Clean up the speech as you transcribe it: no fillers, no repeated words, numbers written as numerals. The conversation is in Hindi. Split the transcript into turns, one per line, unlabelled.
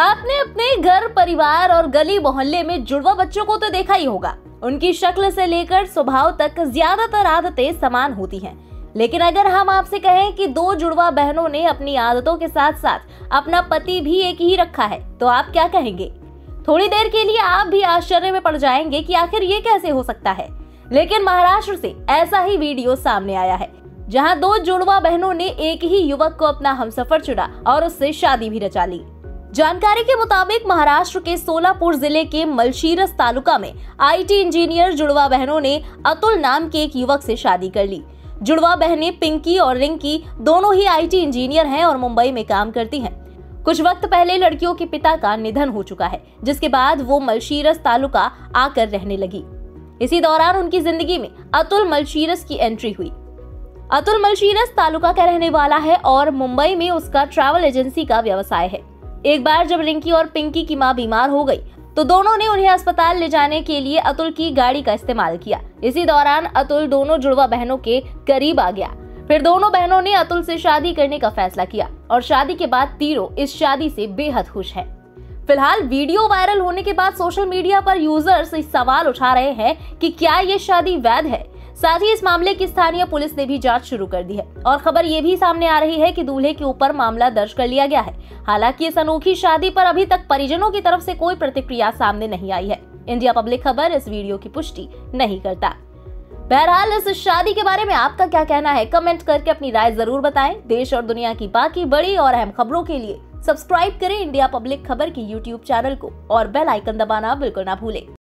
आपने अपने घर, परिवार और गली मोहल्ले में जुड़वा बच्चों को तो देखा ही होगा। उनकी शक्ल से लेकर स्वभाव तक ज्यादातर आदतें समान होती हैं। लेकिन अगर हम आपसे कहें कि दो जुड़वा बहनों ने अपनी आदतों के साथ साथ अपना पति भी एक ही रखा है, तो आप क्या कहेंगे? थोड़ी देर के लिए आप भी आश्चर्य में पड़ जाएंगे कि आखिर ये कैसे हो सकता है। लेकिन महाराष्ट्र से ऐसा ही वीडियो सामने आया है, जहां दो जुड़वा बहनों ने एक ही युवक को अपना हमसफर चुना और उससे शादी भी रचा ली। जानकारी के मुताबिक महाराष्ट्र के सोलापुर जिले के मलशीरस तालुका में IT इंजीनियर जुड़वा बहनों ने अतुल नाम के एक युवक से शादी कर ली। जुड़वा बहनें पिंकी और रिंकी दोनों ही IT इंजीनियर हैं और मुंबई में काम करती हैं। कुछ वक्त पहले लड़कियों के पिता का निधन हो चुका है, जिसके बाद वो मलशीरस तालुका आकर रहने लगी। इसी दौरान उनकी जिंदगी में अतुल मलशीरस की एंट्री हुई। अतुल मलशीरस तालुका का रहने वाला है और मुंबई में उसका ट्रैवल एजेंसी का व्यवसाय है। एक बार जब रिंकी और पिंकी की मां बीमार हो गई, तो दोनों ने उन्हें अस्पताल ले जाने के लिए अतुल की गाड़ी का इस्तेमाल किया। इसी दौरान अतुल दोनों जुड़वा बहनों के करीब आ गया। फिर दोनों बहनों ने अतुल से शादी करने का फैसला किया और शादी के बाद तीनों इस शादी से बेहद खुश हैं। फिलहाल वीडियो वायरल होने के बाद सोशल मीडिया पर यूजर्स इस सवाल उठा रहे हैं कि क्या ये शादी वैध है। साथ ही इस मामले की स्थानीय पुलिस ने भी जांच शुरू कर दी है और खबर ये भी सामने आ रही है कि दूल्हे के ऊपर मामला दर्ज कर लिया गया है। हालांकि इस अनोखी शादी पर अभी तक परिजनों की तरफ से कोई प्रतिक्रिया सामने नहीं आई है। इंडिया पब्लिक खबर इस वीडियो की पुष्टि नहीं करता। बहरहाल इस शादी के बारे में आपका क्या कहना है, कमेंट करके अपनी राय जरूर बताएं। देश और दुनिया की बाकी बड़ी और अहम खबरों के लिए सब्सक्राइब करें इंडिया पब्लिक खबर की YouTube चैनल को और बेल आइकन दबाना बिल्कुल ना भूलें।